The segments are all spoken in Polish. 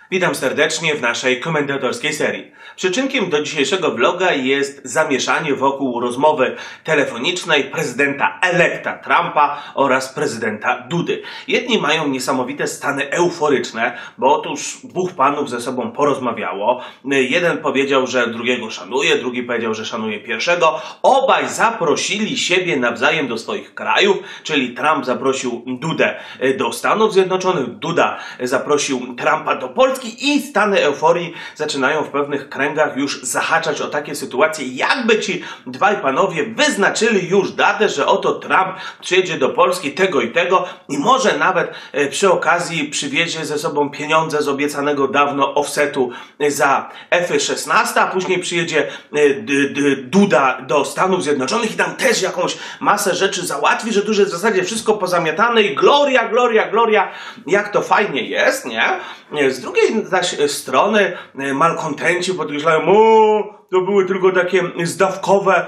Witam serdecznie w naszej komentatorskiej serii. Przyczynkiem do dzisiejszego vloga jest zamieszanie wokół rozmowy telefonicznej prezydenta elekta Trumpa oraz prezydenta Dudy. Jedni mają niesamowite stany euforyczne, bo otóż dwóch panów ze sobą porozmawiało. Jeden powiedział, że drugiego szanuje, drugi powiedział, że szanuje pierwszego. Obaj zaprosili siebie nawzajem do swoich krajów, czyli Trump zaprosił Dudę do Stanów Zjednoczonych, Duda zaprosił Trumpa do Polski i stany euforii zaczynają w pewnych kręgach już zahaczać o takie sytuacje, jakby ci dwaj panowie wyznaczyli już datę, że oto Trump przyjedzie do Polski tego i tego i może nawet przy okazji przywiezie ze sobą pieniądze z obiecanego dawno offsetu za F-16, a później przyjedzie Duda do Stanów Zjednoczonych i tam też jakąś masę rzeczy załatwi, że tu jest w zasadzie wszystko pozamiatane i gloria, gloria, gloria, jak to fajnie jest, nie? Z drugiej zaś strony malkontenci podkreślają, to były tylko takie zdawkowe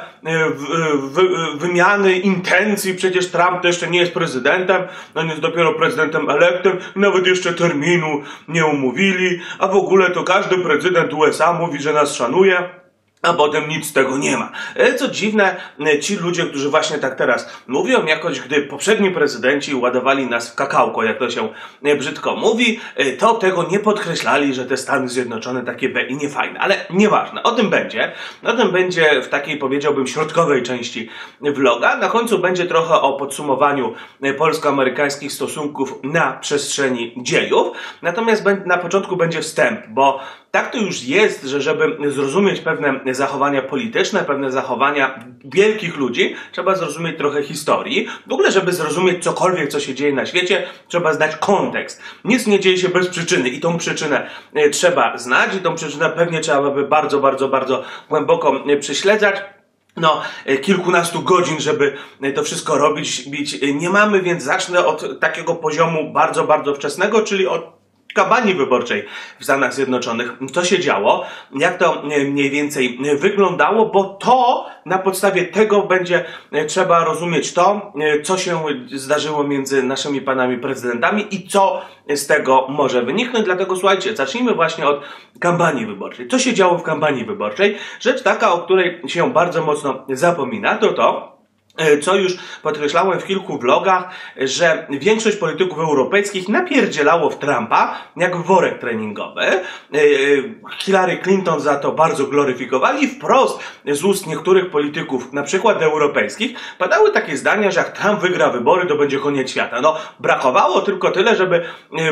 wymiany intencji, przecież Trump to jeszcze nie jest prezydentem, on jest dopiero prezydentem elektem, nawet jeszcze terminu nie umówili, a w ogóle to każdy prezydent USA mówi, że nas szanuje, a potem nic z tego nie ma. Co dziwne, ci ludzie, którzy właśnie tak teraz mówią, jakoś gdy poprzedni prezydenci ładowali nas w kakałko, jak to się brzydko mówi, to tego nie podkreślali, że te Stany Zjednoczone takie B i niefajne. Ale nieważne, o tym będzie. O tym będzie w takiej, powiedziałbym, środkowej części vloga. Na końcu będzie trochę o podsumowaniu polsko-amerykańskich stosunków na przestrzeni dziejów. Natomiast na początku będzie wstęp, bo tak to już jest, że żeby zrozumieć pewne zachowania polityczne, pewne zachowania wielkich ludzi, trzeba zrozumieć trochę historii. W ogóle, żeby zrozumieć cokolwiek, co się dzieje na świecie, trzeba znać kontekst. Nic nie dzieje się bez przyczyny i tą przyczynę trzeba znać i tą przyczynę pewnie trzeba by bardzo, bardzo, bardzo głęboko prześledzać. Kilkunastu godzin, żeby to wszystko robić, nie mamy, więc zacznę od takiego poziomu bardzo, bardzo wczesnego, czyli od kampanii wyborczej w Stanach Zjednoczonych. Co się działo, jak to mniej więcej wyglądało, bo to na podstawie tego będzie trzeba rozumieć to, co się zdarzyło między naszymi panami prezydentami i co z tego może wyniknąć. Dlatego słuchajcie, zacznijmy właśnie od kampanii wyborczej. Co się działo w kampanii wyborczej? Rzecz taka, o której się bardzo mocno zapomina, to co już podkreślałem w kilku vlogach, że większość polityków europejskich napierdzielało w Trumpa jak w worek treningowy. Hillary Clinton za to bardzo gloryfikowali i wprost z ust niektórych polityków, na przykład europejskich, padały takie zdania, że jak Trump wygra wybory, to będzie koniec świata. Brakowało tylko tyle, żeby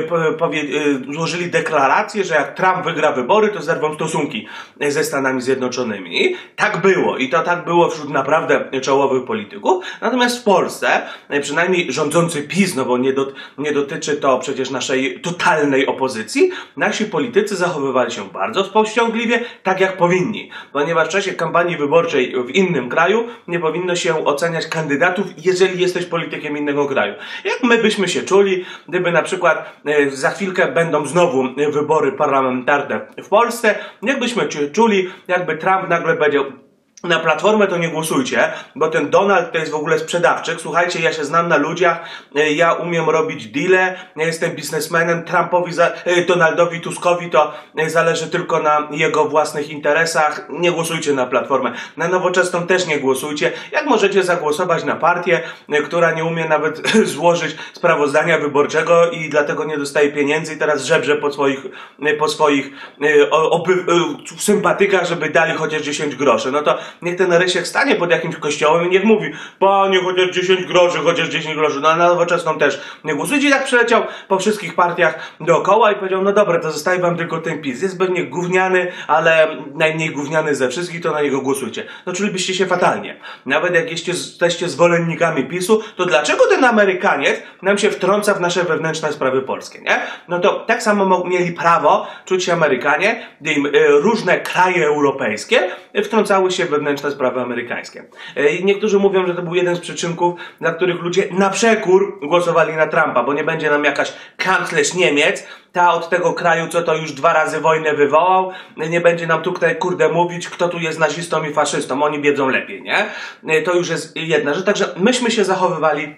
złożyli deklarację, że jak Trump wygra wybory, to zerwą stosunki ze Stanami Zjednoczonymi. Tak było i to tak było wśród naprawdę czołowych polityków. Natomiast w Polsce, przynajmniej rządzący PiS, bo nie dotyczy to przecież naszej totalnej opozycji, nasi politycy zachowywali się bardzo powściągliwie, tak jak powinni. Ponieważ w czasie kampanii wyborczej w innym kraju nie powinno się oceniać kandydatów, jeżeli jesteś politykiem innego kraju. Jak my byśmy się czuli, gdyby na przykład za chwilkę będą znowu wybory parlamentarne w Polsce, jak byśmy się czuli, jakby Trump nagle powiedział: na Platformę to nie głosujcie, bo ten Donald to jest w ogóle sprzedawczyk. Słuchajcie, ja się znam na ludziach, ja umiem robić deale, ja jestem biznesmenem, Donaldowi Tuskowi to zależy tylko na jego własnych interesach. Nie głosujcie na Platformę. Na Nowoczesną też nie głosujcie. Jak możecie zagłosować na partię, która nie umie nawet złożyć sprawozdania wyborczego i dlatego nie dostaje pieniędzy i teraz żebrze po swoich sympatykach, żeby dali chociaż 10 groszy. To niech ten Rysiek stanie pod jakimś kościołem i niech mówi: panie, chociaż 10 groszy, chociaż 10 groszy. Na Nowoczesną też nie głosujcie. I tak przeleciał po wszystkich partiach dookoła i powiedział: no dobra, to zostaje wam tylko ten PiS. Jest pewnie gówniany, ale najmniej gówniany ze wszystkich, to na niego głosujcie. Czulibyście się fatalnie. Nawet jak jesteście zwolennikami PiS-u, to dlaczego ten Amerykaniec nam się wtrąca w nasze wewnętrzne sprawy polskie, nie? To tak samo mieli prawo czuć się Amerykanie, gdy im różne kraje europejskie wtrącały się w wewnętrzne sprawy amerykańskie. Niektórzy mówią, że to był jeden z przyczynków, dla których ludzie na przekór głosowali na Trumpa, bo nie będzie nam jakaś kanclerz Niemiec, ta od tego kraju, co to już 2 razy wojnę wywołał, nie będzie nam tutaj mówić, kto tu jest nazistą i faszystą, oni wiedzą lepiej, nie? To już jest jedna rzecz, także myśmy się zachowywali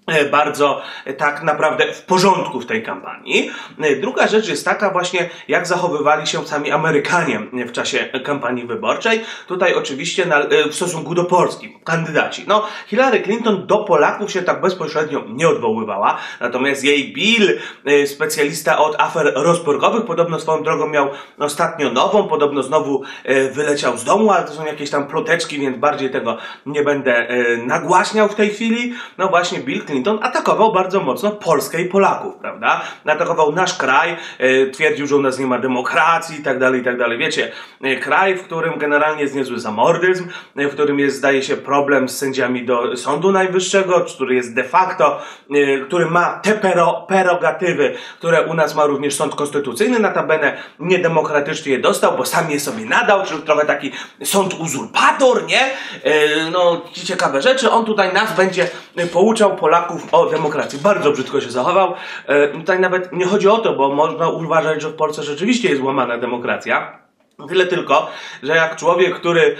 bardzo tak naprawdę w porządku w tej kampanii. Druga rzecz jest taka właśnie, jak zachowywali się sami Amerykanie w czasie kampanii wyborczej. Tutaj oczywiście w stosunku do Polski, kandydaci. No, Hillary Clinton do Polaków się tak bezpośrednio nie odwoływała, natomiast jej Bill, specjalista od afer rozporkowych, podobno swoją drogą miał ostatnio nową, podobno znowu wyleciał z domu, ale to są jakieś tam ploteczki, więc bardziej tego nie będę nagłaśniał w tej chwili. No właśnie Bill Clinton atakował bardzo mocno Polskę i Polaków, prawda? Atakował nasz kraj, twierdził, że u nas nie ma demokracji i tak dalej, i tak dalej. Wiecie, kraj, w którym generalnie jest niezły zamordyzm, w którym jest, zdaje się, problem z sędziami do Sądu Najwyższego, który jest de facto, który ma te prerogatywy, które u nas ma również Sąd Konstytucyjny, notabene niedemokratycznie je dostał, bo sam je sobie nadał, czyli trochę taki sąd uzurpator, nie? No, ciekawe rzeczy. On tutaj nas będzie pouczał, Polaków, o demokracji. Bardzo brzydko się zachował. Tutaj nawet nie chodzi o to, bo można uważać, że w Polsce rzeczywiście jest łamana demokracja. Tyle tylko, że jak człowiek, który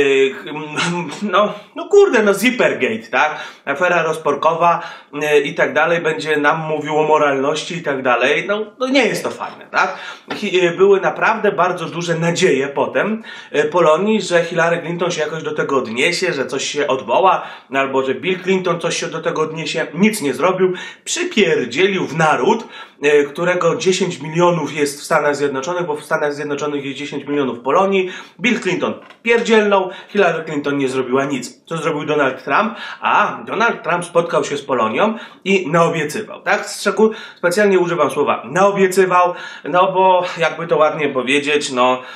Zippergate, tak? Afera rozporkowa i tak dalej, będzie nam mówił o moralności i tak dalej, no nie jest to fajne, tak? Były naprawdę bardzo duże nadzieje potem Polonii, że Hillary Clinton się jakoś do tego odniesie, że coś się odwoła, albo że Bill Clinton coś się do tego odniesie. Nic nie zrobił. Przypierdzielił w naród, którego 10 milionów jest w Stanach Zjednoczonych, bo w Stanach Zjednoczonych jest 10 milionów Polonii. Bill Clinton pierdzielnął, Hillary Clinton nie zrobiła nic. Co zrobił Donald Trump? A Donald Trump spotkał się z Polonią i naobiecywał, tak? Specjalnie używam słowa naobiecywał, no bo jakby to ładnie powiedzieć,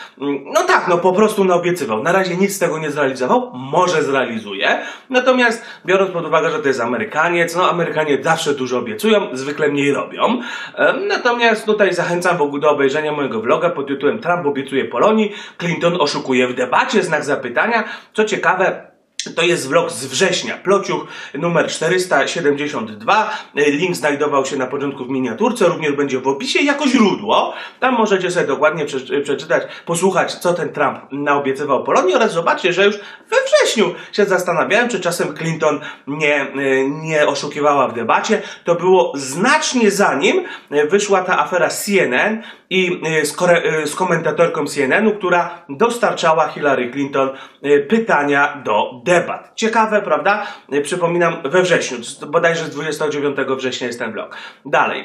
po prostu naobiecywał. Na razie nic z tego nie zrealizował, może zrealizuje, natomiast biorąc pod uwagę, że to jest Amerykaniec, Amerykanie zawsze dużo obiecują, zwykle mniej robią. Natomiast tutaj zachęcam w ogóle do obejrzenia mojego vloga pod tytułem Trump obiecuje Polonii, Clinton oszukuje w debacie, znak zapytania. Co ciekawe, to jest vlog z września, plociuch numer 472, link znajdował się na początku w miniaturce, również będzie w opisie jako źródło. Tam możecie sobie dokładnie przeczytać, posłuchać, co ten Trump naobiecywał Polonii oraz zobaczcie, że już we wrześniu się zastanawiałem, czy czasem Clinton nie oszukiwała w debacie. To było znacznie zanim wyszła ta afera CNN i z komentatorką CNN-u, która dostarczała Hillary Clinton pytania do debat. Ciekawe, prawda? Przypominam, we wrześniu, bodajże z 29 września jest ten vlog. Dalej,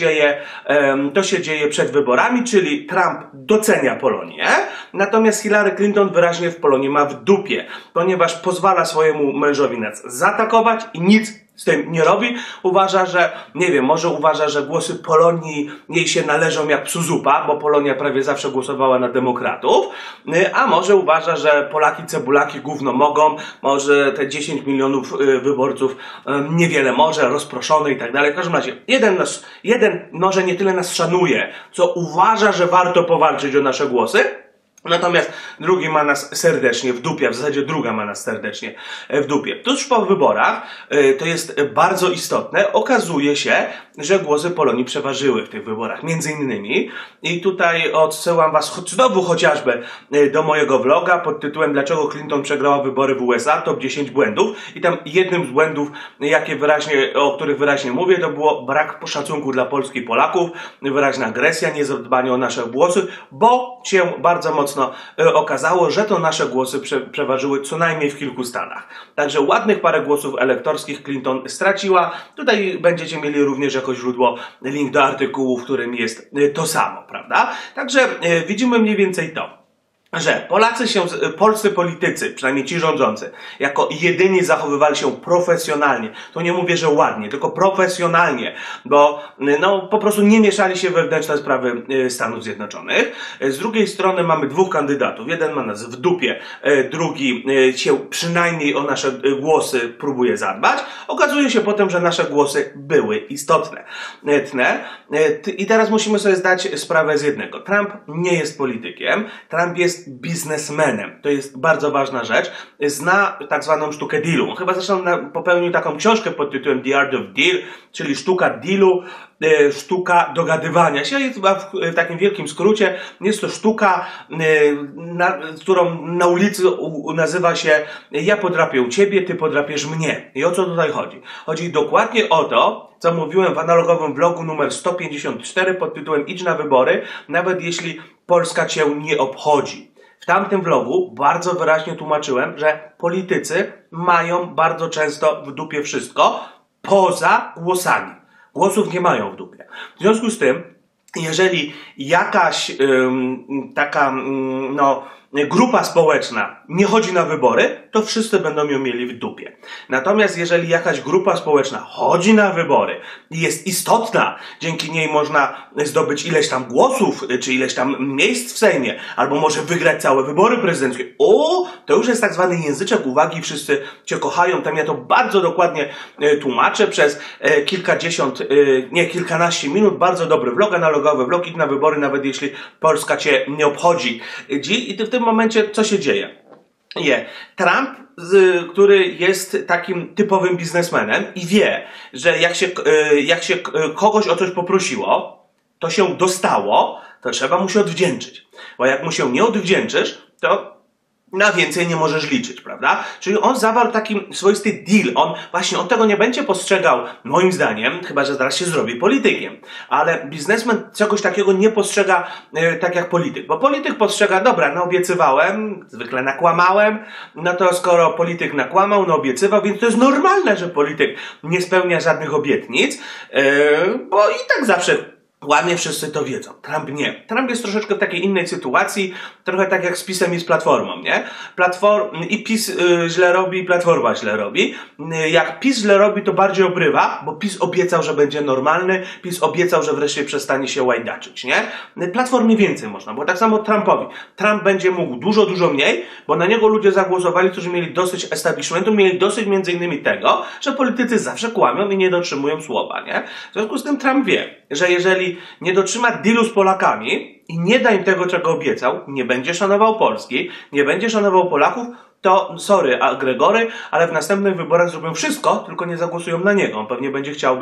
to się dzieje przed wyborami, czyli Trump docenia Polonię, natomiast Hillary Clinton wyraźnie w Polonii ma w dupie, ponieważ pozwala swojemu mężowi nas zaatakować i nic z tym nie robi. Uważa, że, może uważa, że głosy Polonii jej się należą jak psu zupa, bo Polonia prawie zawsze głosowała na demokratów, a może uważa, że Polaki cebulaki gówno mogą, może te 10 milionów wyborców niewiele może, rozproszone i tak dalej. W każdym razie, jeden może nie tyle nas szanuje, co uważa, że warto powalczyć o nasze głosy, natomiast drugi ma nas serdecznie w dupie, w zasadzie druga ma nas serdecznie w dupie. Tuż po wyborach, to jest bardzo istotne, okazuje się, że głosy Polonii przeważyły w tych wyborach, między innymi. I tutaj odsyłam was znowu chociażby do mojego vloga pod tytułem Dlaczego Clinton przegrała wybory w USA, top 10 błędów. I tam jednym z błędów, o których wyraźnie mówię, to było brak szacunku dla Polski i Polaków, wyraźna agresja, niezadbanie o nasze głosy, bo się bardzo mocno okazało, że to nasze głosy przeważyły co najmniej w kilku stanach. Także ładnych parę głosów elektorskich Clinton straciła. Tutaj będziecie mieli również jako źródło link do artykułu, w którym jest to samo, prawda? Także widzimy mniej więcej to, że polscy politycy, przynajmniej ci rządzący, jako jedyni zachowywali się profesjonalnie. To nie mówię, że ładnie, tylko profesjonalnie, bo po prostu nie mieszali się we wewnętrzne sprawy Stanów Zjednoczonych. Z drugiej strony mamy dwóch kandydatów. Jeden ma nas w dupie, drugi się przynajmniej o nasze głosy próbuje zadbać. Okazuje się potem, że nasze głosy były istotne. I teraz musimy sobie zdać sprawę z jednego. Trump nie jest politykiem, Trump jest biznesmenem. To jest bardzo ważna rzecz. Zna tak zwaną sztukę dealu. On chyba zresztą popełnił taką książkę pod tytułem The Art of Deal, czyli sztuka dealu. sztuka dogadywania się. W takim wielkim skrócie jest to sztuka, którą na ulicy nazywa się ja podrapię ciebie, ty podrapiesz mnie. I o co tutaj chodzi? Chodzi dokładnie o to, co mówiłem w analogowym vlogu numer 154 pod tytułem Idź na wybory, nawet jeśli Polska cię nie obchodzi. W tamtym vlogu bardzo wyraźnie tłumaczyłem, że politycy mają bardzo często w dupie wszystko, poza głosami. Głosów nie mają w dupie. W związku z tym, jeżeli jakaś grupa społeczna nie chodzi na wybory, to wszyscy będą ją mieli w dupie. Natomiast jeżeli jakaś grupa społeczna chodzi na wybory i jest istotna, dzięki niej można zdobyć ileś tam głosów, czy ileś tam miejsc w Sejmie, albo może wygrać całe wybory prezydenckie, to już jest tak zwany języczek uwagi, wszyscy cię kochają. Tam ja to bardzo dokładnie tłumaczę przez kilkanaście minut, bardzo dobry vlog, analogowy vlog, idź na wybory, nawet jeśli Polska cię nie obchodzi. I w tym momencie co się dzieje? Trump, który jest takim typowym biznesmenem i wie, że jak się kogoś o coś poprosiło, to się dostało, to trzeba mu się odwdzięczyć. Bo jak mu się nie odwdzięczysz, to na więcej nie możesz liczyć, prawda? Czyli on zawarł taki swoisty deal. On tego nie będzie postrzegał, moim zdaniem, chyba że zaraz się zrobi politykiem. Ale biznesmen czegoś takiego nie postrzega tak jak polityk. Bo polityk postrzega, dobra, obiecywałem, zwykle nakłamałem, no to skoro polityk nakłamał, obiecywał, więc to jest normalne, że polityk nie spełnia żadnych obietnic, bo i tak zawsze łamie, wszyscy to wiedzą. Trump nie. Trump jest troszeczkę w takiej innej sytuacji, trochę tak jak z PiS-em i z Platformą, nie? I PiS źle robi, i Platforma źle robi. Jak PiS źle robi, to bardziej obrywa, bo PiS obiecał, że będzie normalny, PiS obiecał, że wreszcie przestanie się łajdaczyć, nie? Platformie więcej można, bo tak samo Trumpowi. Trump będzie mógł dużo, dużo mniej, bo na niego ludzie zagłosowali, którzy mieli dosyć establishmentu, mieli dosyć między innymi tego, że politycy zawsze kłamią i nie dotrzymują słowa, nie? W związku z tym Trump wie, że jeżeli nie dotrzyma dealu z Polakami i nie da im tego, czego obiecał, nie będzie szanował Polski, nie będzie szanował Polaków, to sorry, Gregory, ale w następnych wyborach zrobią wszystko, tylko nie zagłosują na niego. On pewnie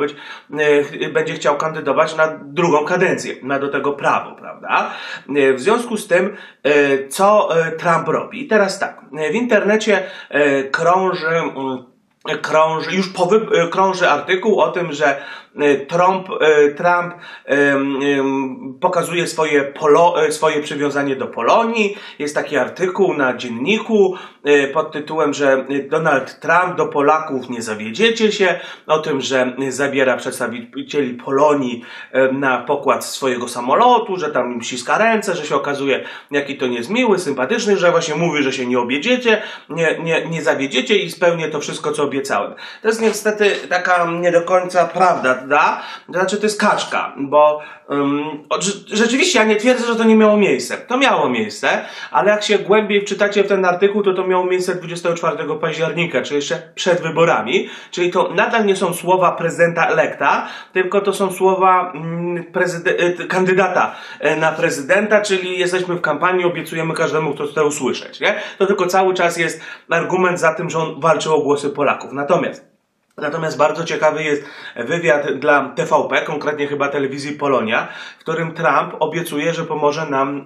będzie chciał kandydować na drugą kadencję, ma do tego prawo, prawda? W związku z tym, co Trump robi? I teraz tak, w internecie krąży artykuł o tym, że Trump pokazuje swoje przywiązanie do Polonii. Jest taki artykuł na Dzienniku pod tytułem, że Donald Trump do Polaków nie zawiedziecie się, o tym, że zabiera przedstawicieli Polonii na pokład swojego samolotu, że tam im ściska ręce, że się okazuje, jaki to jest miły, sympatyczny, że właśnie mówi, że się nie objedziecie, nie zawiedziecie i spełnię to wszystko, co obiecałem. To jest niestety taka nie do końca prawda, znaczy to jest kaczka, bo rzeczywiście ja nie twierdzę, że to nie miało miejsca. To miało miejsce, ale jak się głębiej wczytacie w ten artykuł, to miało miejsce 24 października, czyli jeszcze przed wyborami, czyli to nadal nie są słowa prezydenta elekta, tylko to są słowa kandydata na prezydenta, czyli jesteśmy w kampanii, obiecujemy każdemu, kto chce usłyszeć, nie? To tylko cały czas jest argument za tym, że on walczy o głosy Polaków. Natomiast bardzo ciekawy jest wywiad dla TVP, konkretnie chyba telewizji Polonia, w którym Trump obiecuje, że pomoże nam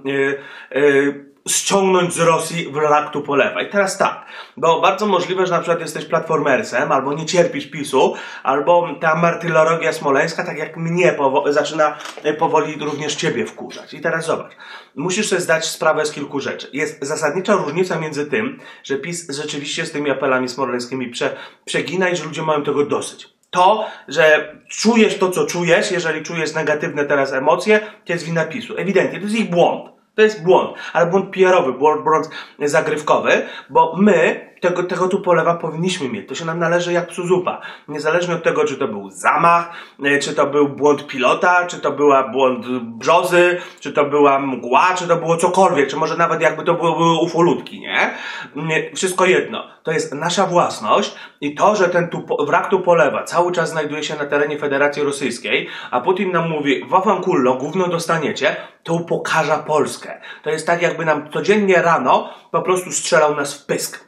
ściągnąć z Rosji wrak Tupolewa. I teraz tak, bo bardzo możliwe, że na przykład jesteś platformersem, albo nie cierpisz PiS-u, albo ta martyrologia smoleńska, tak jak mnie zaczyna powoli również ciebie wkurzać. I teraz zobacz, musisz sobie zdać sprawę z kilku rzeczy. Jest zasadnicza różnica między tym, że PiS rzeczywiście z tymi apelami smoleńskimi przegina i że ludzie mają tego dosyć. To, że czujesz to, co czujesz, jeżeli czujesz negatywne teraz emocje, to jest wina PiS-u. Ewidentnie, to jest ich błąd. To jest błąd, ale błąd PR-owy, błąd zagrywkowy, bo my tego Tupolewa powinniśmy mieć. To się nam należy jak psu zupa. Niezależnie od tego, czy to był zamach, czy to był błąd pilota, czy to była błąd brzozy, czy to była mgła, czy to było cokolwiek, czy może nawet jakby to były ufolutki, nie? Wszystko jedno. To jest nasza własność i to, że ten wrak Tupolewa cały czas znajduje się na terenie Federacji Rosyjskiej, a Putin nam mówi, wawamkullo, gówno dostaniecie, to upokarza Polskę. To jest tak, jakby nam codziennie rano po prostu strzelał nas w pysk.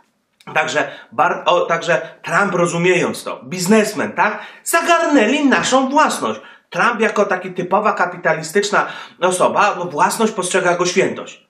Także Trump, rozumiejąc to, biznesmen, tak, zagarnęli naszą własność. Trump jako taki typowa kapitalistyczna osoba, no własność postrzega jako świętość.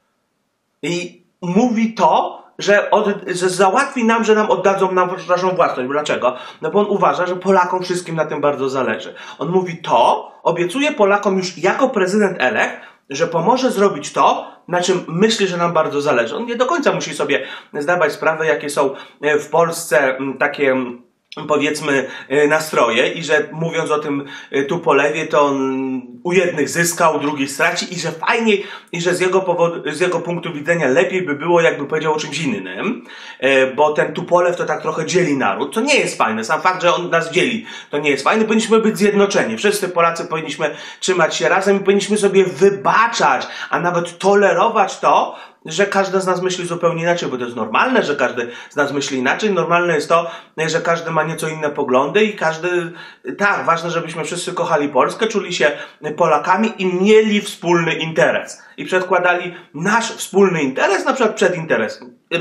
I mówi to, że załatwi nam, że nam oddadzą naszą własność. Dlaczego? No bo on uważa, że Polakom wszystkim na tym bardzo zależy. On mówi to, obiecuje Polakom już jako prezydent elekt, że pomoże zrobić to, na czym myśli, że nam bardzo zależy. On nie do końca musi sobie zdawać sprawę, jakie są w Polsce takie, powiedzmy, nastroje i że mówiąc o tym Tupolewie, to on u jednych zyska, u drugich straci i że fajniej, i że z jego punktu widzenia lepiej by było, jakby powiedział o czymś innym, bo ten Tupolew to tak trochę dzieli naród, co nie jest fajne. Sam fakt, że on nas dzieli, to nie jest fajne. Powinniśmy być zjednoczeni. Wszyscy Polacy powinniśmy trzymać się razem i powinniśmy sobie wybaczać, a nawet tolerować to, że każdy z nas myśli zupełnie inaczej, bo to jest normalne, że każdy z nas myśli inaczej. Normalne jest to, że każdy ma nieco inne poglądy i każdy, tak, ważne, żebyśmy wszyscy kochali Polskę, czuli się Polakami i mieli wspólny interes. I przedkładali nasz wspólny interes, na przykład przed interes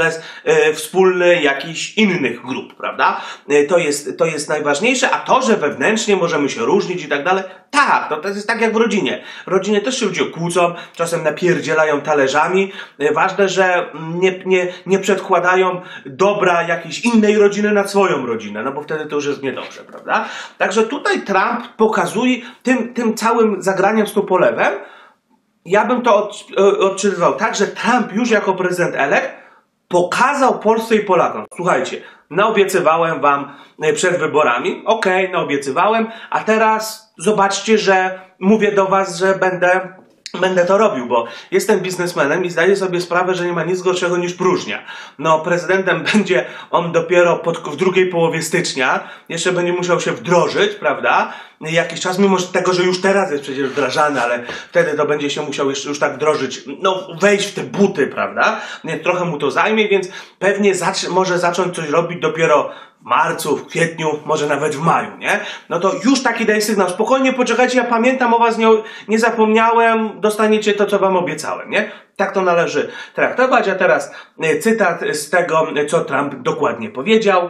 wspólny jakichś innych grup, prawda? To jest najważniejsze, a to, że wewnętrznie możemy się różnić i tak dalej, tak, to jest tak jak w rodzinie. W rodzinie też się ludzie kłócą, czasem napierdzielają talerzami. Ważne, że nie przedkładają dobra jakiejś innej rodziny nad swoją rodzinę, no bo wtedy to już jest niedobrze, prawda? Także tutaj Trump pokazuje tym całym zagraniem z Tupolewem, ja bym to odczytywał tak, że Trump już jako prezydent elekt pokazał Polsce i Polakom. Słuchajcie, naobiecywałem wam przed wyborami, okej, naobiecywałem, a teraz zobaczcie, że mówię do was, że będę to robił, bo jestem biznesmenem i zdaję sobie sprawę, że nie ma nic gorszego niż próżnia. No, prezydentem będzie on dopiero w drugiej połowie stycznia, jeszcze będzie musiał się wdrożyć, prawda? Jakiś czas, mimo tego, że już teraz jest przecież wdrażany, ale wtedy to będzie się musiał już tak wdrożyć, no wejść w te buty, prawda? Trochę mu to zajmie, więc pewnie może zacząć coś robić dopiero w marcu, w kwietniu, może nawet w maju, nie? No to już taki daje sygnał. Spokojnie poczekajcie, ja pamiętam o was, nie zapomniałem, dostaniecie to, co wam obiecałem, nie? Tak to należy traktować, a teraz cytat z tego, co Trump dokładnie powiedział.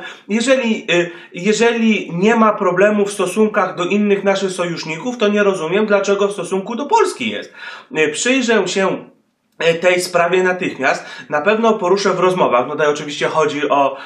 Jeżeli nie ma problemu w stosunkach do innych naszych sojuszników, to nie rozumiem, dlaczego w stosunku do Polski jest. Przyjrzę się tej sprawie natychmiast. Na pewno poruszę w rozmowach, no tutaj oczywiście chodzi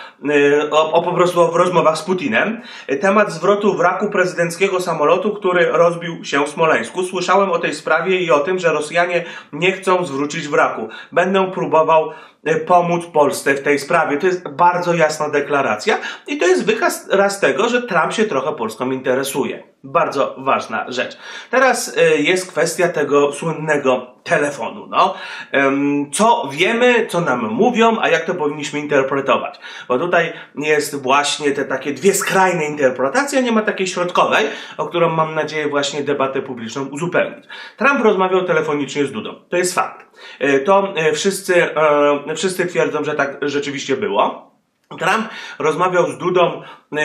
po prostu w rozmowach z Putinem, temat zwrotu wraku prezydenckiego samolotu, który rozbił się w Smoleńsku. Słyszałem o tej sprawie i o tym, że Rosjanie nie chcą zwrócić wraku. Będę próbował pomóc Polsce w tej sprawie. To jest bardzo jasna deklaracja i to jest wyraz tego, że Trump się trochę Polską interesuje. Bardzo ważna rzecz. Teraz jest kwestia tego słynnego telefonu. No. Co wiemy, co nam mówią, a jak to powinniśmy interpretować. Bo tutaj jest właśnie te takie dwie skrajne interpretacje, nie ma takiej środkowej, o którą mam nadzieję właśnie debatę publiczną uzupełnić. Trump rozmawiał telefonicznie z Dudą. To jest fakt. To wszyscy twierdzą, że tak rzeczywiście było. Trump rozmawiał z Dudą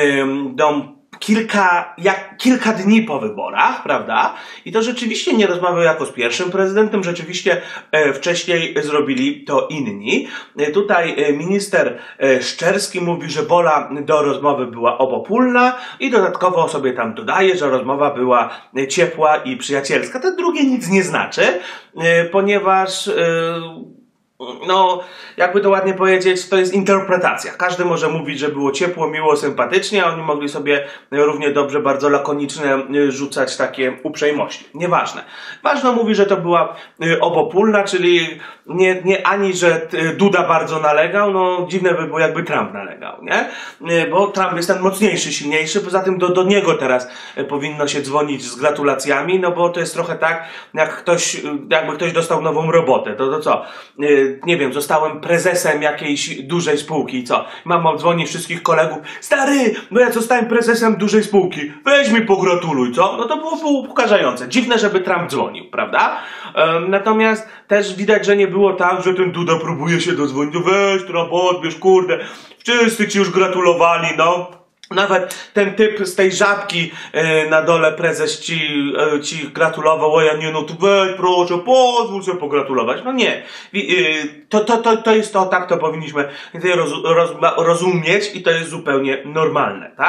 kilka dni po wyborach, prawda? I to rzeczywiście nie rozmawiał jako z pierwszym prezydentem, rzeczywiście wcześniej zrobili to inni. Tutaj minister Szczerski mówi, że wola do rozmowy była obopólna i dodatkowo sobie tam dodaje, że rozmowa była ciepła i przyjacielska. To drugie nic nie znaczy, ponieważ no, jakby to ładnie powiedzieć, to jest interpretacja. Każdy może mówić, że było ciepło, miło, sympatycznie, a oni mogli sobie równie dobrze, bardzo lakoniczne rzucać takie uprzejmości. Nieważne. Ważne mówi, że to była obopólna, czyli nie ani, że Duda bardzo nalegał, no dziwne by było, jakby Trump nalegał, nie? Bo Trump jest ten mocniejszy, silniejszy, poza tym do niego teraz powinno się dzwonić z gratulacjami, no bo to jest trochę tak, jakby ktoś dostał nową robotę, to co? Nie wiem, zostałem prezesem jakiejś dużej spółki i co? Mam dzwonić wszystkich kolegów, stary, no ja zostałem prezesem dużej spółki, weź mi pogratuluj, co? No to było upokarzające. Dziwne, żeby Trump dzwonił, prawda? Natomiast też widać, że nie było tak, że ten Duda próbuje się dodzwonić, no weź Trump, odbierz, kurde, wszyscy ci już gratulowali, no. Nawet ten typ z tej Żabki na dole, prezes ci gratulował, a ja nie, no to weź proszę, pozwól sobie pogratulować. No nie. To jest to, tak to powinniśmy rozumieć i to jest zupełnie normalne, tak?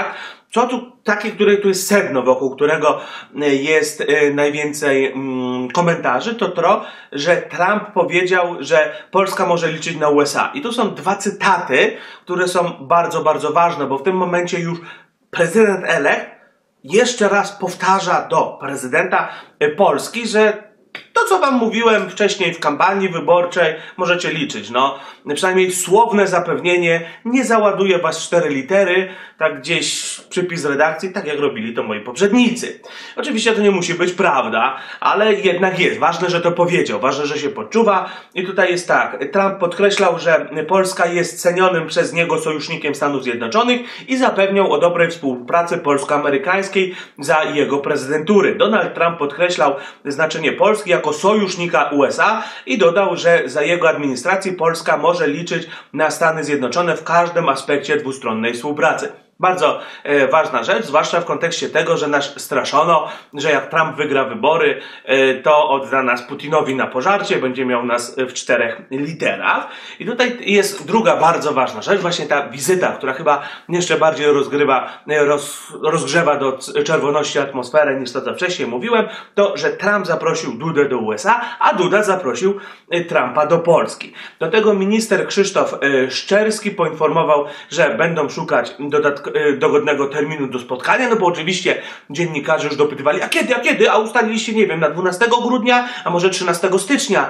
Co tu takie, które tu jest sedno, wokół którego jest najwięcej komentarzy, to to, że Trump powiedział, że Polska może liczyć na USA. I tu są dwa cytaty, które są bardzo, bardzo ważne, bo w tym momencie już prezydent-elekt jeszcze raz powtarza do prezydenta Polski, że to, co wam mówiłem wcześniej w kampanii wyborczej, możecie liczyć. No, przynajmniej słowne zapewnienie nie załaduje was 4 litery, tak gdzieś przypis redakcji, tak jak robili to moi poprzednicy. Oczywiście to nie musi być prawda, ale jednak jest. Ważne, że to powiedział, ważne, że się poczuwa. I tutaj jest tak, Trump podkreślał, że Polska jest cenionym przez niego sojusznikiem Stanów Zjednoczonych i zapewniał o dobrej współpracy polsko-amerykańskiej za jego prezydentury. Donald Trump podkreślał znaczenie Polski jako sojusznika USA i dodał, że za jego administracji Polska może liczyć na Stany Zjednoczone w każdym aspekcie dwustronnej współpracy. Bardzo ważna rzecz, zwłaszcza w kontekście tego, że nas straszono, że jak Trump wygra wybory, to odda nas Putinowi na pożarcie, będzie miał nas w 4 literach. I tutaj jest druga bardzo ważna rzecz, właśnie ta wizyta, która chyba jeszcze bardziej rozgrzewa do czerwoności atmosferę niż to, co wcześniej mówiłem, to, że Trump zaprosił Dudę do USA, a Duda zaprosił Trumpa do Polski. Do tego minister Krzysztof Szczerski poinformował, że będą szukać dogodnego terminu do spotkania, no bo oczywiście dziennikarze już dopytywali, a kiedy, a ustaliliście, nie wiem, na 12 grudnia, a może 13 stycznia,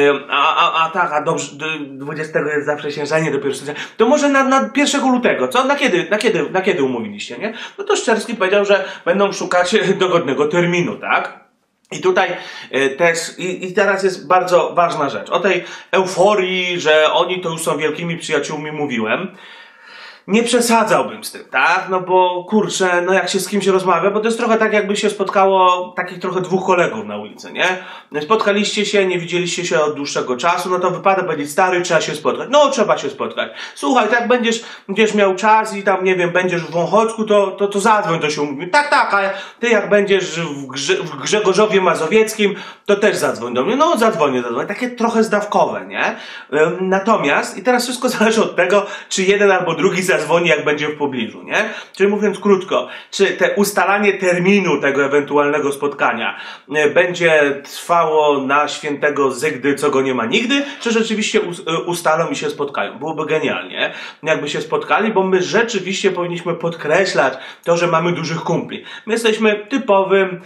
a dobrze, 20 jest zaprzysiężenie, dopiero stycznia, to może na 1 lutego, co? Na kiedy umówiliście, nie? No to Szczerski powiedział, że będą szukać dogodnego terminu, tak? I tutaj też, i teraz jest bardzo ważna rzecz. O tej euforii, że oni to już są wielkimi przyjaciółmi mówiłem. Nie przesadzałbym z tym, tak? No bo kurczę, no jak się z kimś rozmawia, bo to jest trochę tak, jakby się spotkało takich trochę 2 kolegów na ulicy, nie? Spotkaliście się, nie widzieliście się od dłuższego czasu, no to wypada powiedzieć, stary, trzeba się spotkać. No, trzeba się spotkać. Słuchaj, jak będziesz miał czas i tam, nie wiem, będziesz w Wąchocku, to zadzwoń, to się umówi. Tak, a ty jak będziesz w Grzegorzowie Mazowieckim, to też zadzwoń do mnie. No, zadzwonię. Takie trochę zdawkowe, nie? Natomiast, i teraz wszystko zależy od tego, czy jeden albo drugi zadzwoni, jak będzie w pobliżu, nie? Czyli mówiąc krótko, czy te ustalanie terminu tego ewentualnego spotkania będzie trwało na świętego Zygdy, co go nie ma nigdy, czy rzeczywiście ustalą i się spotkają? Byłoby genialnie, jakby się spotkali, bo my rzeczywiście powinniśmy podkreślać to, że mamy dużych kumpli. My jesteśmy typowym,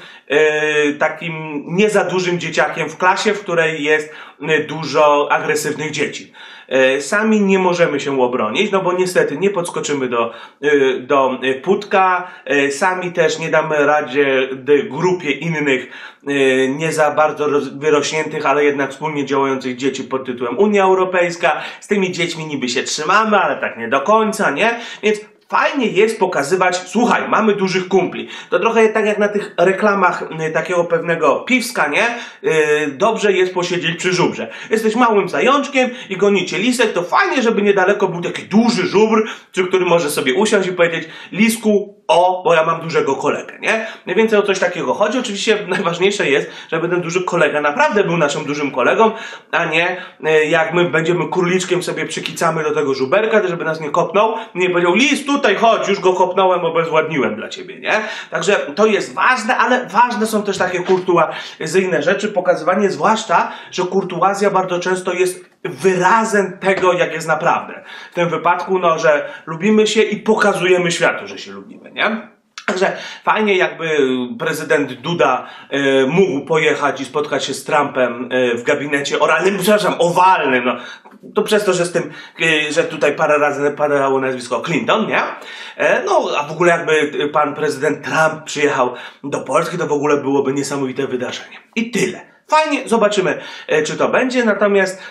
takim nie za dużym dzieciakiem w klasie, w której jest dużo agresywnych dzieci. Sami nie możemy się obronić, no bo niestety nie podskoczymy do płótka, sami też nie damy radzie grupie innych, nie za bardzo wyrośniętych, ale jednak wspólnie działających dzieci pod tytułem Unia Europejska. Z tymi dziećmi niby się trzymamy, ale tak nie do końca, nie? Więc fajnie jest pokazywać, słuchaj, mamy dużych kumpli. To trochę tak jak na tych reklamach takiego pewnego piwska, nie? Dobrze jest posiedzieć przy żubrze. Jesteś małym zajączkiem i gonicie lisek, to fajnie, żeby niedaleko był taki duży żubr, przy którym może sobie usiąść i powiedzieć, lisku, bo ja mam dużego kolegę, nie? Mniej więcej o coś takiego chodzi. Oczywiście najważniejsze jest, żeby ten duży kolega naprawdę był naszym dużym kolegą, a nie jak my będziemy króliczkiem sobie przykicamy do tego żuberka, żeby nas nie kopnął, nie powiedział, lis, tutaj chodź, już go kopnąłem, obezwładniłem dla ciebie, nie? Także to jest ważne, ale ważne są też takie kurtuazyjne rzeczy, pokazywanie, zwłaszcza, że kurtuazja bardzo często jest wyrazem tego, jak jest naprawdę. W tym wypadku, no, że lubimy się i pokazujemy światu, że się lubimy, nie? Także fajnie, jakby prezydent Duda mógł pojechać i spotkać się z Trumpem w gabinecie oralnym, przepraszam, owalnym, no. To przez to, że tutaj parę razy padało nazwisko Clinton, nie? No, a w ogóle jakby pan prezydent Trump przyjechał do Polski, to w ogóle byłoby niesamowite wydarzenie. I tyle. Fajnie, zobaczymy, czy to będzie, natomiast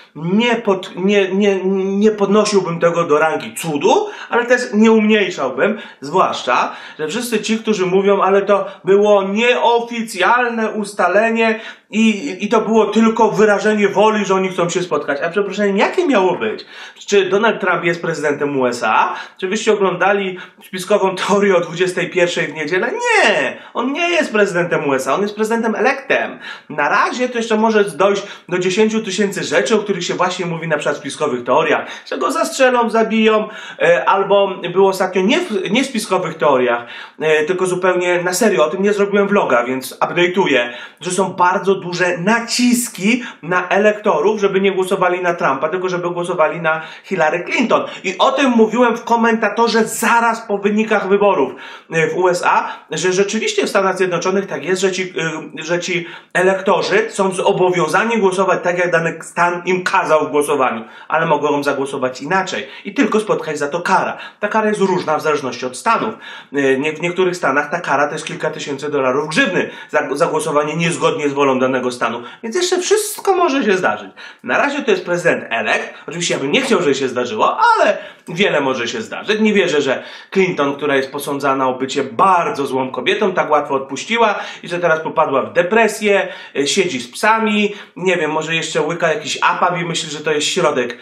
nie podnosiłbym tego do rangi cudu, ale też nie umniejszałbym, zwłaszcza, że wszyscy ci, którzy mówią, ale to było nieoficjalne ustalenie, I to było tylko wyrażenie woli, że oni chcą się spotkać. A przepraszam, jakie miało być? Czy Donald Trump jest prezydentem USA? Czy wyście oglądali spiskową teorię o 21 w niedzielę? Nie! On nie jest prezydentem USA, on jest prezydentem elektem. Na razie to jeszcze może dojść do 10 000 rzeczy, o których się właśnie mówi na przykład w spiskowych teoriach, że go zastrzelą, zabiją, albo było ostatnio nie w spiskowych teoriach, tylko zupełnie na serio, o tym nie zrobiłem vloga, więc update'uję, że są bardzo duże naciski na elektorów, żeby nie głosowali na Trumpa, tylko żeby głosowali na Hillary Clinton. I o tym mówiłem w komentatorze zaraz po wynikach wyborów w USA, że rzeczywiście w Stanach Zjednoczonych tak jest, że ci elektorzy są zobowiązani głosować tak, jak dany stan im kazał w głosowaniu, ale mogą zagłosować inaczej i tylko spotkać za to kara. Ta kara jest różna w zależności od stanów. W niektórych stanach ta kara to jest kilka tysięcy dolarów grzywny za głosowanie niezgodnie z wolą danego stanu. Więc jeszcze wszystko może się zdarzyć. Na razie to jest prezydent elekt. Oczywiście ja bym nie chciał, żeby się zdarzyło, ale wiele może się zdarzyć. Nie wierzę, że Clinton, która jest posądzana o bycie bardzo złą kobietą, tak łatwo odpuściła i że teraz popadła w depresję, siedzi z psami, nie wiem, może jeszcze łyka jakiś APAP i myśli, że to jest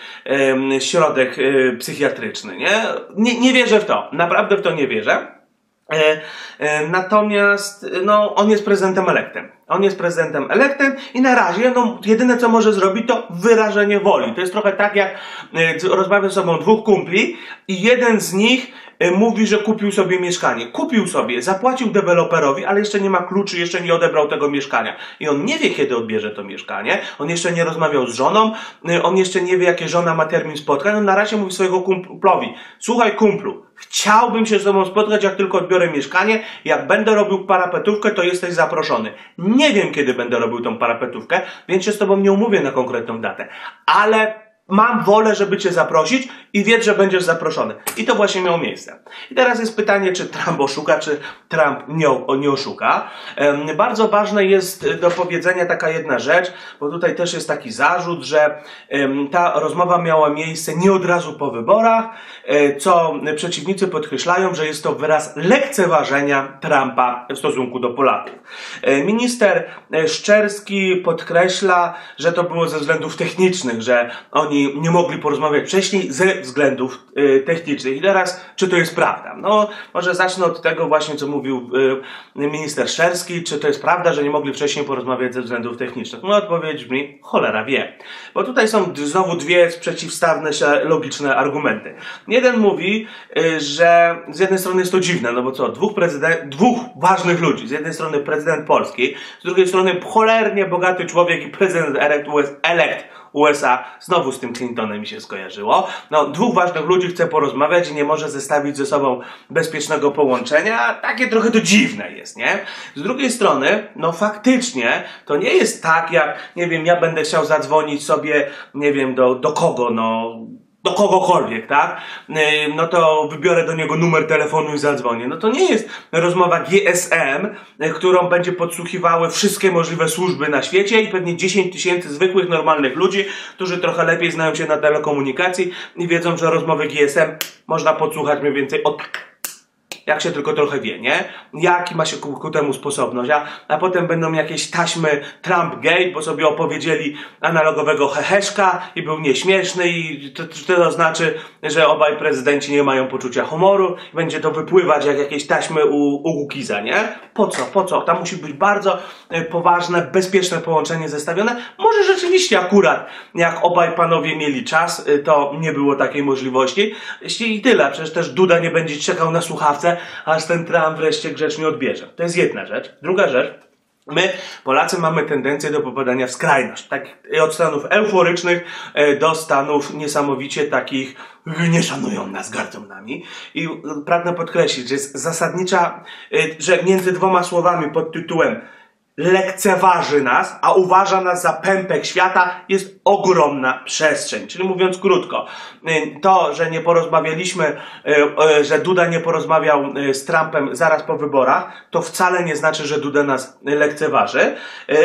środek psychiatryczny, nie? Nie wierzę w to. Naprawdę w to nie wierzę. Natomiast, no, on jest prezydentem elektem. On jest prezydentem elektem i na razie, no, jedyne co może zrobić to wyrażenie woli. To jest trochę tak, jak rozmawiam z sobą dwóch kumpli i jeden z nich mówi, że kupił sobie mieszkanie. Kupił sobie, zapłacił deweloperowi, ale jeszcze nie ma kluczy, jeszcze nie odebrał tego mieszkania. I on nie wie, kiedy odbierze to mieszkanie. On jeszcze nie rozmawiał z żoną. On jeszcze nie wie, jakie żona ma termin spotkań. On na razie mówi swojego kumplowi: słuchaj, kumplu, chciałbym się z tobą spotkać, jak tylko odbiorę mieszkanie. Jak będę robił parapetówkę, to jesteś zaproszony. Nie wiem, kiedy będę robił tą parapetówkę, więc się z tobą nie umówię na konkretną datę. Ale mam wolę, żeby cię zaprosić i wiedz, że będziesz zaproszony. I to właśnie miało miejsce. I teraz jest pytanie, czy Trump oszuka, czy Trump nie oszuka. Bardzo ważne jest do powiedzenia taka jedna rzecz, bo tutaj też jest taki zarzut, że ta rozmowa miała miejsce nie od razu po wyborach, co przeciwnicy podkreślają, że jest to wyraz lekceważenia Trumpa w stosunku do Polaków. Minister Szczerski podkreśla, że to było ze względów technicznych, że oni nie mogli porozmawiać wcześniej ze względów technicznych. I teraz, czy to jest prawda? No, może zacznę od tego właśnie, co mówił minister Szczerski. Czy to jest prawda, że nie mogli wcześniej porozmawiać ze względów technicznych? No, odpowiedź brzmi: cholera wie. Bo tutaj są znowu dwie przeciwstawne się logiczne argumenty. Jeden mówi, że z jednej strony jest to dziwne, no bo co, dwóch ważnych ludzi. Z jednej strony prezydent Polski, z drugiej strony cholernie bogaty człowiek i prezydent elekt USA, znowu z tym Clintonem mi się skojarzyło. No, dwóch ważnych ludzi chce porozmawiać i nie może zestawić ze sobą bezpiecznego połączenia. Takie trochę to dziwne jest, nie? Z drugiej strony, no faktycznie, to nie jest tak, jak, nie wiem, ja będę chciał zadzwonić sobie, nie wiem, do kogo, no, do kogokolwiek, tak? No to wybiorę do niego numer telefonu i zadzwonię. No to nie jest rozmowa GSM, którą będzie podsłuchiwały wszystkie możliwe służby na świecie i pewnie 10 000 zwykłych, normalnych ludzi, którzy trochę lepiej znają się na telekomunikacji i wiedzą, że rozmowy GSM można podsłuchać mniej więcej jak się tylko trochę wie, nie? Jaki ma się ku temu sposobność, a potem będą jakieś taśmy Trump Gate, bo sobie opowiedzieli analogowego heheszka i był nieśmieszny i to znaczy, że obaj prezydenci nie mają poczucia humoru i będzie to wypływać jak jakieś taśmy u Kukiza, nie? Po co? Tam musi być bardzo poważne, bezpieczne połączenie zestawione. Może rzeczywiście akurat, jak obaj panowie mieli czas, to nie było takiej możliwości. I tyle, przecież też Duda nie będzie czekał na słuchawce, aż ten Trump wreszcie grzecznie odbierze. To jest jedna rzecz. Druga rzecz. My, Polacy, mamy tendencję do popadania w skrajność. Tak, od stanów euforycznych do stanów niesamowicie takich: nie szanują nas, gardzą nami. I pragnę podkreślić, że jest zasadnicza, że między dwoma słowami pod tytułem lekceważy nas, a uważa nas za pępek świata, jest ogromna przestrzeń. Czyli mówiąc krótko, to, że nie porozmawialiśmy, że Duda nie porozmawiał z Trumpem zaraz po wyborach, to wcale nie znaczy, że Duda nas lekceważy.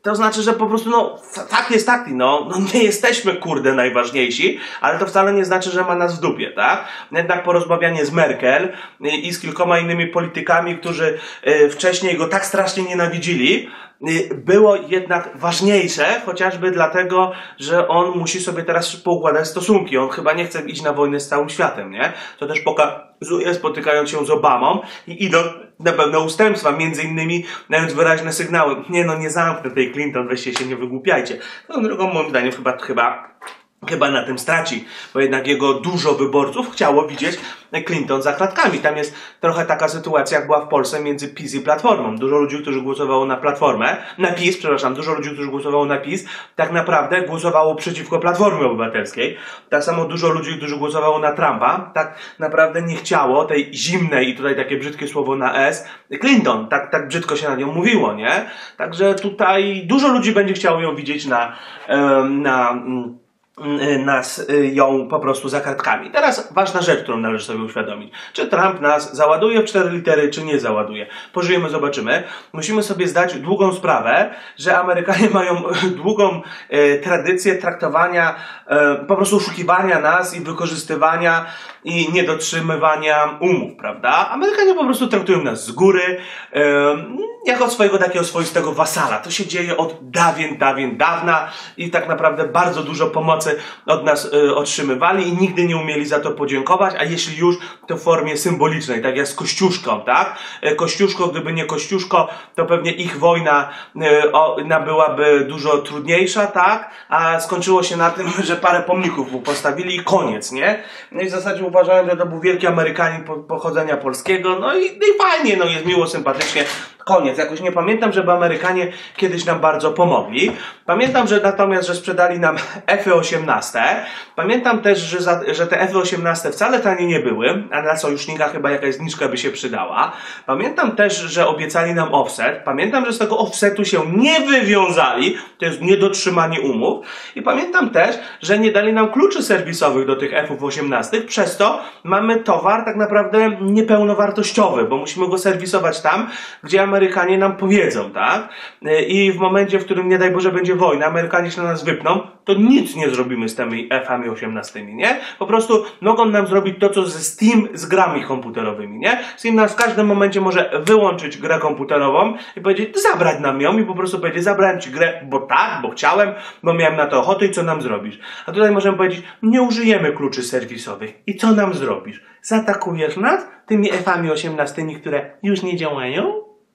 to znaczy, że po prostu, no, fakt jest taki, no nie jesteśmy, kurde, najważniejsi, ale to wcale nie znaczy, że ma nas w dupie, tak? Jednak porozmawianie z Merkel i z kilkoma innymi politykami, którzy wcześniej go tak strasznie nienawidzili, było jednak ważniejsze, chociażby dlatego, że on musi sobie teraz poukładać stosunki. On chyba nie chce iść na wojnę z całym światem, nie? To też pokazuje, spotykając się z Obamą i idą na pewne ustępstwa, między innymi dając wyraźne sygnały. Nie zamknę tej Clinton, weźcie się, nie wygłupiajcie. Tą drugą, moim zdaniem, chyba na tym straci, bo jednak jego dużo wyborców chciało widzieć Clinton za klatkami. Tam jest trochę taka sytuacja, jak była w Polsce między PiS i Platformą. Dużo ludzi, którzy głosowało dużo ludzi, którzy głosowało na PiS, tak naprawdę głosowało przeciwko Platformie Obywatelskiej. Tak samo dużo ludzi, którzy głosowało na Trumpa, tak naprawdę nie chciało tej zimnej, i tutaj takie brzydkie słowo na S, Clinton. Tak brzydko się na nią mówiło, nie? Także tutaj dużo ludzi będzie chciało ją widzieć ją po prostu za kartkami. Teraz ważna rzecz, którą należy sobie uświadomić. Czy Trump nas załaduje w 4 litery, czy nie załaduje? Pożyjemy, zobaczymy. Musimy sobie zdać długą sprawę, że Amerykanie mają długą tradycję traktowania, po prostu oszukiwania nas i wykorzystywania i niedotrzymywania umów, prawda? Amerykanie po prostu traktują nas z góry, jako swojego takiego swoistego wasala. To się dzieje od dawna i tak naprawdę bardzo dużo pomocy od nas otrzymywali i nigdy nie umieli za to podziękować, a jeśli już, to w formie symbolicznej, tak jak z Kościuszką, tak? Kościuszko, gdyby nie Kościuszko, to pewnie ich wojna byłaby dużo trudniejsza, tak? A skończyło się na tym, że parę pomników mu postawili i koniec, nie? No i w zasadzie uważałem, że to był wielki Amerykanin pochodzenia polskiego, no i fajnie, no jest miło, sympatycznie. Koniec. Jakoś nie pamiętam, żeby Amerykanie kiedyś nam bardzo pomogli. Pamiętam, że sprzedali nam F-18. Pamiętam też, że te F-18 wcale tanie nie były, a na sojusznika chyba jakaś zniżka by się przydała. Pamiętam też, że obiecali nam offset. Pamiętam, że z tego offsetu się nie wywiązali. To jest niedotrzymanie umów. I pamiętam też, że nie dali nam kluczy serwisowych do tych F-18. Przez to mamy towar tak naprawdę niepełnowartościowy, bo musimy go serwisować tam, gdzie Amerykanie nam powiedzą, tak? I w momencie, w którym, nie daj Boże, będzie wojna, Amerykanie się na nas wypną, to nic nie zrobimy z tymi F-ami 18, nie? Po prostu mogą nam zrobić to, co ze Steam z grami komputerowymi, nie? Steam nas w każdym momencie może wyłączyć grę komputerową i powiedzieć, zabrać nam ją i po prostu powiedzieć, zabrałem ci grę, bo tak, bo chciałem, bo miałem na to ochotę i co nam zrobisz? A tutaj możemy powiedzieć, nie użyjemy kluczy serwisowych i co nam zrobisz? Zaatakujesz nas tymi F-ami 18, które już nie działają?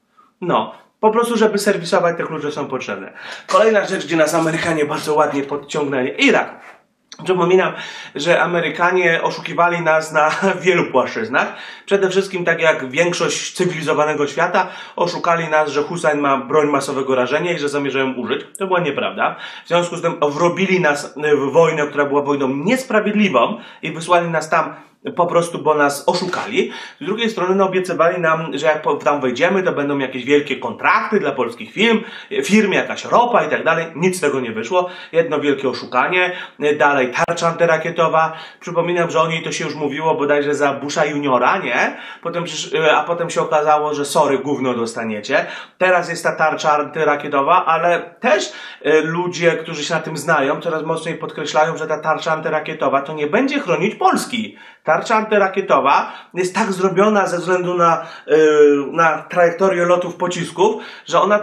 No, po prostu, żeby serwisować, te klucze są potrzebne. Kolejna rzecz, gdzie nas Amerykanie bardzo ładnie podciągnęli. Irak. Przypominam, że Amerykanie oszukiwali nas na wielu płaszczyznach. Przede wszystkim, tak jak większość cywilizowanego świata, oszukali nas, że Hussein ma broń masowego rażenia i że zamierzają użyć. To była nieprawda. W związku z tym wrobili nas w wojnę, która była wojną niesprawiedliwą i wysłali nas tam po prostu, bo nas oszukali. Z drugiej strony obiecywali nam, że jak tam wejdziemy, to będą jakieś wielkie kontrakty dla polskich firm, jakaś ropa i tak dalej. Nic z tego nie wyszło. Jedno wielkie oszukanie. Dalej tarcza antyrakietowa. Przypominam, że o niej to się już mówiło bodajże za Busha juniora, nie? A potem się okazało, że sorry, gówno dostaniecie. Teraz jest ta tarcza antyrakietowa, ale też ludzie, którzy się na tym znają, coraz mocniej podkreślają, że ta tarcza antyrakietowa to nie będzie chronić Polski. Tarcza antyrakietowa jest tak zrobiona ze względu na trajektorię lotów pocisków, że ona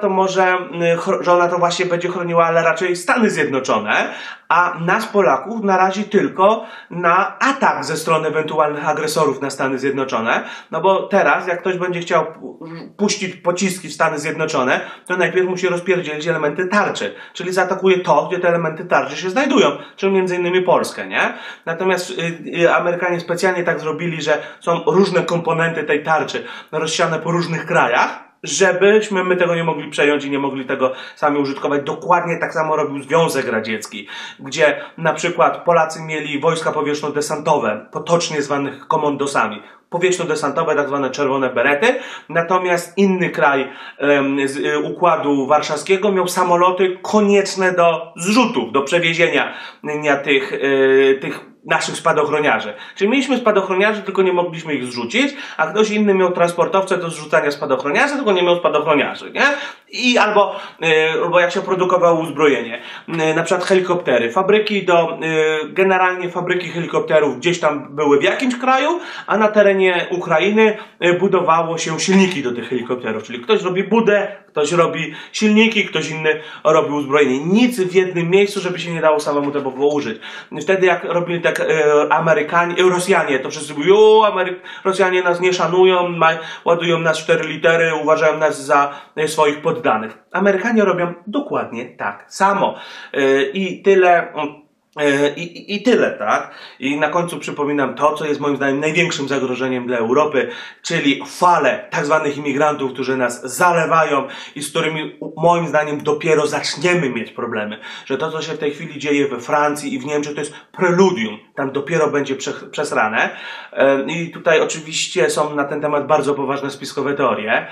to właśnie będzie chroniła, ale raczej Stany Zjednoczone, a nas Polaków narazi tylko na atak ze strony ewentualnych agresorów na Stany Zjednoczone, no bo teraz jak ktoś będzie chciał puścić pociski w Stany Zjednoczone, to najpierw musi rozpierdzielić elementy tarczy, czyli zaatakuje to, gdzie te elementy tarczy się znajdują, czyli między innymi Polskę, nie? Natomiast Amerykanie specjalnie tak zrobili, że są różne komponenty tej tarczy rozsiane po różnych krajach, żebyśmy my tego nie mogli przejąć i nie mogli tego sami użytkować. Dokładnie tak samo robił Związek Radziecki, gdzie na przykład Polacy mieli wojska powietrzno-desantowe, potocznie zwanych komandosami. Powietrzno-desantowe, tak zwane czerwone berety, natomiast inny kraj z Układu Warszawskiego miał samoloty konieczne do zrzutów, do przewiezienia tych naszych spadochroniarzy. Czyli mieliśmy spadochroniarzy, tylko nie mogliśmy ich zrzucić, a ktoś inny miał transportowce do zrzucania spadochroniarzy, tylko nie miał spadochroniarzy, nie? albo jak się produkowało uzbrojenie. Na przykład helikoptery. Generalnie fabryki helikopterów gdzieś tam były w jakimś kraju, a na terenie Ukrainy budowało się silniki do tych helikopterów. Czyli ktoś robi budę, ktoś robi silniki, ktoś inny robi uzbrojenie. Nic w jednym miejscu, żeby się nie dało samemu tego użyć. Wtedy jak robili tak Rosjanie, to wszyscy mówią, Rosjanie nas nie szanują, ładują nas 4 litery, uważają nas za swoich poddanych. Amerykanie robią dokładnie tak samo. I tyle. I tyle, tak? I na końcu przypominam to, co jest moim zdaniem największym zagrożeniem dla Europy, czyli fale tak zwanych imigrantów, którzy nas zalewają i z którymi moim zdaniem dopiero zaczniemy mieć problemy. Że to, co się w tej chwili dzieje we Francji i w Niemczech, to jest preludium. Tam dopiero będzie przesrane. I tutaj oczywiście są na ten temat bardzo poważne spiskowe teorie.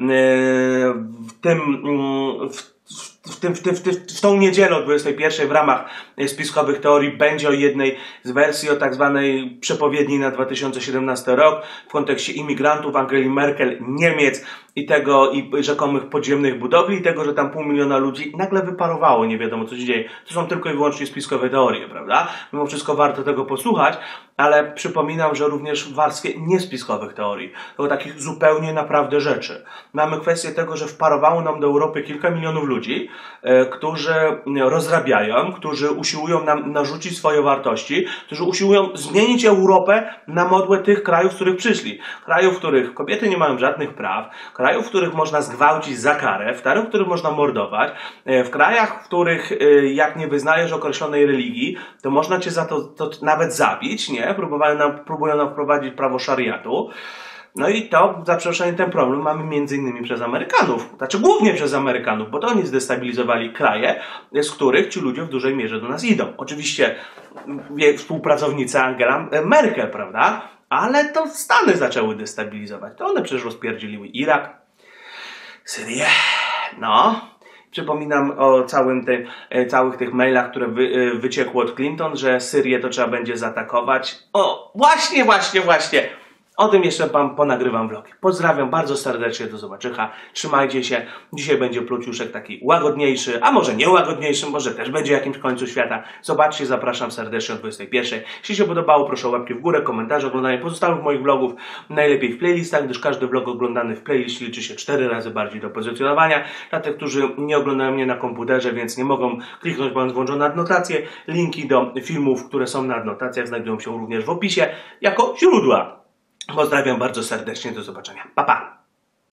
W tą niedzielę o 21 w ramach spiskowych teorii będzie o jednej z wersji o tak zwanej przepowiedni na 2017 rok w kontekście imigrantów Angeli Merkel, Niemiec i rzekomych podziemnych budowli i tego, że tam 500 000 ludzi nagle wyparowało, nie wiadomo co się dzieje. To są tylko i wyłącznie spiskowe teorie, prawda? Mimo wszystko warto tego posłuchać, ale przypominam, że również w warstwie niespiskowych teorii, to takich zupełnie naprawdę rzeczy. Mamy kwestię tego, że wparowało nam do Europy kilka milionów ludzi, którzy rozrabiają, którzy usiłują nam narzucić swoje wartości, którzy usiłują zmienić Europę na modłę tych krajów, z których przyszli. Krajów, w których kobiety nie mają żadnych praw, krajów, w których można zgwałcić za karę, w krajach, w których można mordować, w krajach, w których jak nie wyznajesz określonej religii, to można cię za to nawet zabić, nie? Próbują nam wprowadzić prawo szariatu. No i to, za przeproszeniem, ten problem mamy między innymi przez Amerykanów. Znaczy głównie przez Amerykanów, bo to oni zdestabilizowali kraje, z których ci ludzie w dużej mierze do nas idą. Oczywiście współpracownica Angela Merkel, prawda? Ale to Stany zaczęły destabilizować. To one przecież rozpierdzieliły Irak, Syrię. No. Przypominam o całych tych mailach, które wyciekło od Clinton, że Syrię to trzeba będzie zaatakować. O, właśnie. O tym jeszcze ponagrywam vlogi. Pozdrawiam bardzo serdecznie, do zobaczenia. Trzymajcie się. Dzisiaj będzie pluciuszek taki łagodniejszy, a może nie łagodniejszy, może też będzie jakimś końcu świata. Zobaczcie, zapraszam serdecznie o 21. Jeśli się podobało, proszę o łapki w górę, komentarze, oglądanie pozostałych moich vlogów. Najlepiej w playlistach, gdyż każdy vlog oglądany w playliście liczy się 4 razy bardziej do pozycjonowania. Dla tych, którzy nie oglądają mnie na komputerze, więc nie mogą kliknąć, mając włączone adnotacje. Linki do filmów, które są na adnotacjach, znajdują się również w opisie jako źródła. Pozdrawiam bardzo serdecznie, do zobaczenia. Pa, pa!